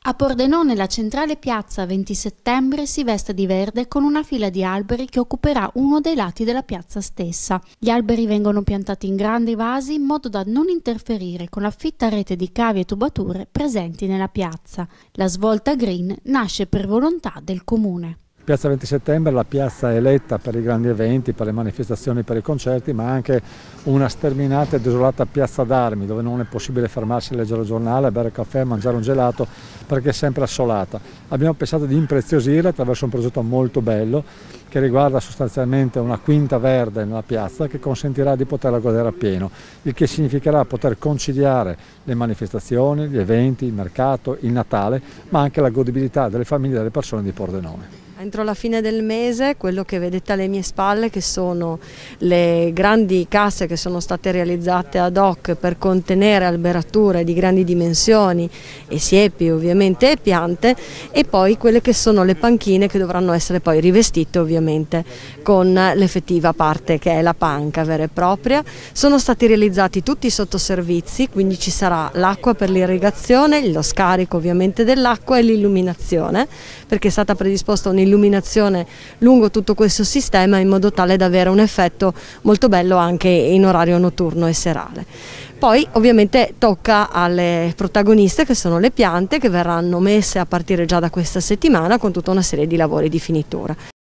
A Pordenone la centrale piazza 20 settembre si veste di verde con una fila di alberi che occuperà uno dei lati della piazza stessa. Gli alberi vengono piantati in grandi vasi in modo da non interferire con la fitta rete di cavi e tubature presenti nella piazza. La svolta green nasce per volontà del comune. Piazza 20 settembre è la piazza eletta per i grandi eventi, per le manifestazioni, per i concerti, ma anche una sterminata e desolata piazza d'armi dove non è possibile fermarsi a leggere il giornale, bere caffè, mangiare un gelato perché è sempre assolata. Abbiamo pensato di impreziosire attraverso un progetto molto bello che riguarda sostanzialmente una quinta verde nella piazza che consentirà di poterla godere appieno, il che significherà poter conciliare le manifestazioni, gli eventi, il mercato, il Natale, ma anche la godibilità delle famiglie e delle persone di Pordenone. Entro la fine del mese quello che vedete alle mie spalle, che sono le grandi casse che sono state realizzate ad hoc per contenere alberature di grandi dimensioni e siepi ovviamente e piante, e poi quelle che sono le panchine che dovranno essere poi rivestite ovviamente con l'effettiva parte che è la panca vera e propria. Sono stati realizzati tutti i sottoservizi, quindi ci sarà l'acqua per l'irrigazione, lo scarico ovviamente dell'acqua e l'illuminazione, perché è stata predisposta un'illuminazione lungo tutto questo sistema in modo tale da avere un effetto molto bello anche in orario notturno e serale. Poi ovviamente tocca alle protagoniste che sono le piante, che verranno messe a partire già da questa settimana con tutta una serie di lavori di finitura.